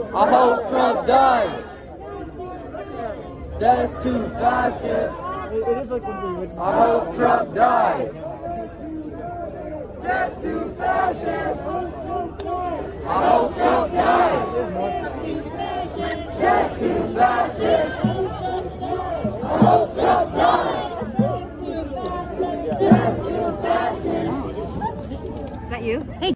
I hope Trump dies. Death to fascists. It is like one of the original. I hope Trump dies. Death to fascists. I hope Trump dies. Death to fascists. I hope Trump dies. Death to fascists. Is that you? Hey.